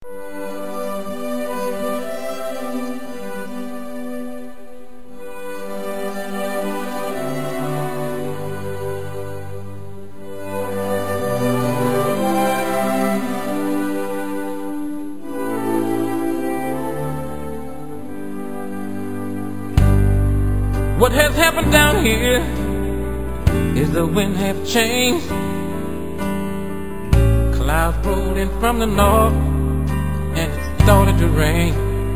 What has happened down here is the wind have changed. Clouds rolled in from the north and it started to rain.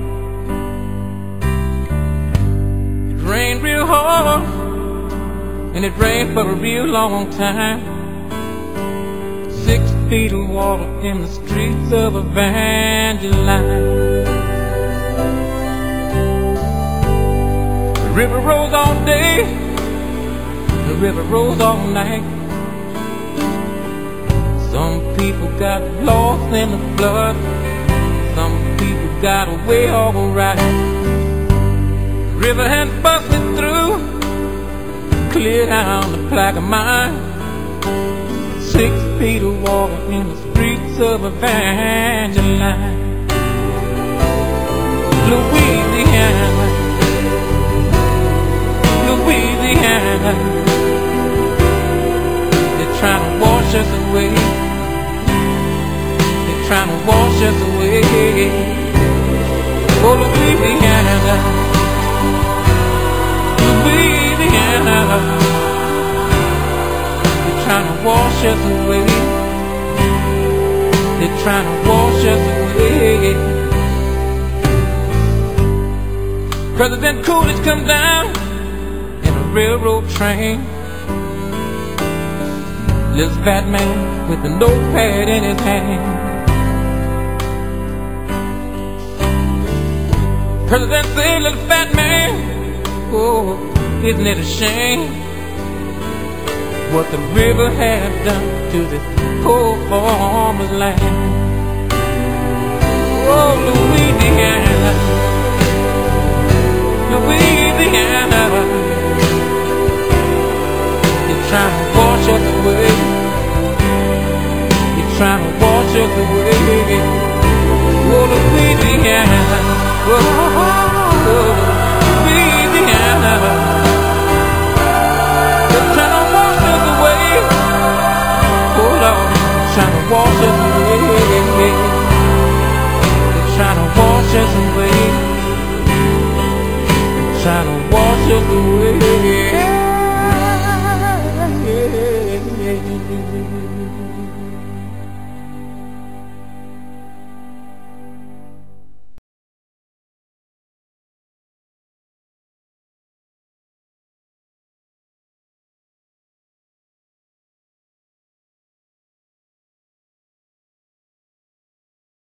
It rained real hard and it rained for a real long time. 6 feet of water in the streets of Evangeline. The river rolls all day, the river rolls all night. Some people got lost in the flood, some people got away alright. The river had busted through, cleared down the Plaquemine. 6 feet of water in the streets of Evangeline. Louisiana, Louisiana, they're trying to wash us away. They're trying to wash us away. Oh, Louisiana, Louisiana, they're trying to wash us away. They're trying to wash us away. President Coolidge come down railroad train. Little fat man with a notepad in his hand. President said, little fat man, oh, isn't it a shame what the river had done to this poor farmer's land? Oh, Louisiana, Louisiana, trying to wash us away. You're trying to wash us away. Oh, Louisiana, oh, Louisiana, they're trying to wash us away. Oh, Lord, trying to wash us away. They're trying to wash us away. They're trying to wash us away.